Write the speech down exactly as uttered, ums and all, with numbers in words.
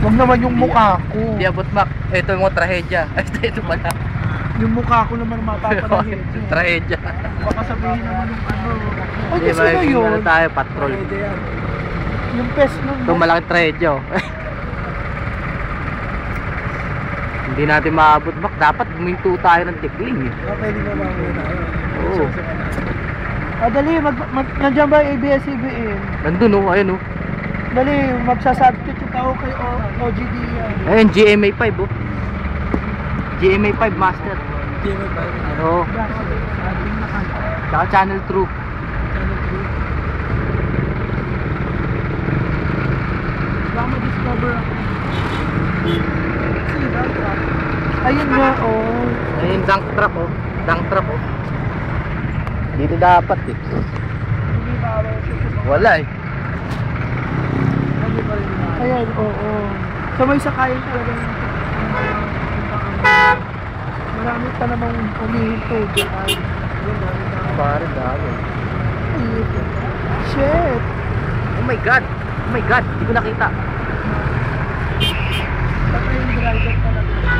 Huwag naman yung mukha ko. Hindi abot mak. Ito yung mga trahedya. Ay, ito pala. Yung mukha ko naman mapapanahin. Trahedya. Baka sabihin naman yung ano. Ay, Hindi kasi ba na yun. ano tayo, patrol. Yung pest nun. Ito malaking trahedya oh. Hindi natin maabot mak. Dapat guminto tayo ng tikling eh. Ah, pwede na lang muna tayo. Oo. Ah, dali. Mag, mag, nandiyan ba A B S C B N? Nandun oh, ayun oh. Dali, magsasubstitute ako kay o, O G D yan. Ayun, G M A five oh. G M A five master. G M A five? Oo. Tsaka channel true. Baka ma-discover ako. Ayun nga, oh. Ayun, dunk trap oh. Dunk trap oh. Dito dapat eh. Hindi ba ako? Wala eh. Ayan, oo. Oh, oh. So may sakayan talaga ng marami pa namang umihinto dyan. Pare dami. Shit! Oh my god. Oh my god, hindi ko nakita. Patay yung driver talaga.